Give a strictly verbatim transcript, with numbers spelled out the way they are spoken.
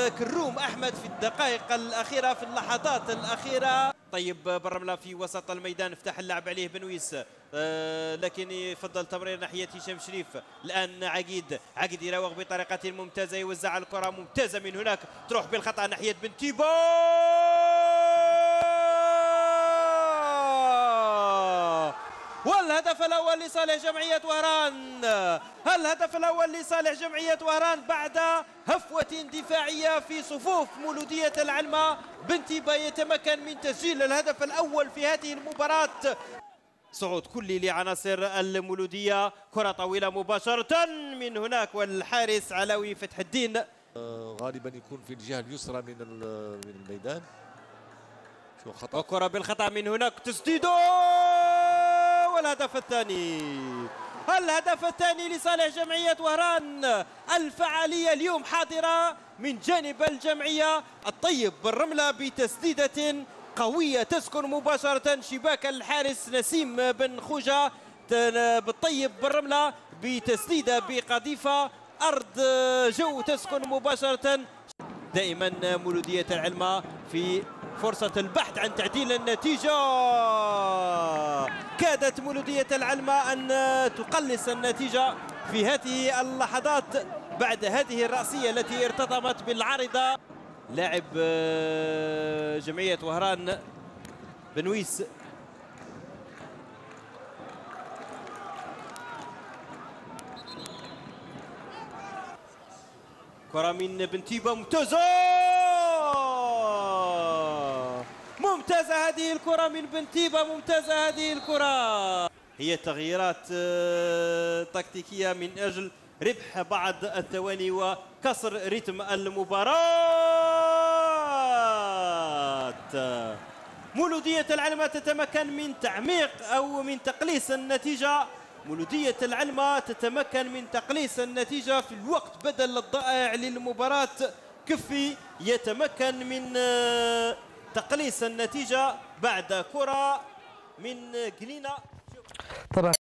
كروم أحمد في الدقائق الأخيرة في اللحظات الأخيرة. طيب بالرملة في وسط الميدان، فتح اللعب عليه بنويس، آه لكن يفضل تمرير ناحية هشام شريف. الآن عقيد عقيد يراوغ بطريقة ممتازة، يوزع الكرة ممتازة من هناك، تروح بالخطأ ناحية بنتيبو، والهدف الأول لصالح جمعية وهران. الهدف الأول لصالح جمعية وهران بعد هفوة دفاعية في صفوف مولودية العلمة. بنتيبا يتمكن من تسجيل الهدف الأول في هذه المباراة. صعود كلي لعناصر المولودية، كرة طويلة مباشرة من هناك، والحارس علاوي فتح الدين غالبا يكون في الجهة اليسرى من من الميدان. شو خطأ، وكرة بالخطأ من هناك، تسديده، والهدف الثاني. الهدف الثاني لصالح جمعية وهران. الفعالية اليوم حاضرة من جانب الجمعية. الطيب بالرملة بتسديدة قوية تسكن مباشرة شباك الحارس نسيم بن خوجة. بالطيب بالرملة بتسديدة بقذيفة أرض جو تسكن مباشرة. دائما مولودية العلمة في فرصة البحث عن تعديل النتيجة. كادت مولودية العلمة أن تقلص النتيجة في هذه اللحظات بعد هذه الرأسية التي ارتطمت بالعارضة. لاعب جمعية وهران بنويس، كرة من بنتيبا ممتازة، ممتازة هذه الكرة من بنتيبا، ممتازة هذه الكرة. هي تغييرات تكتيكية من أجل ربح بعض الثواني وكسر رتم المباراة. مولودية العلمة تتمكن من تعميق أو من تقليص النتيجة. مولودية العلمة تتمكن من تقليص النتيجة في الوقت بدل الضائع للمباراة. كفي يتمكن من تقليص النتيجة بعد كرة من جنينة. طبعا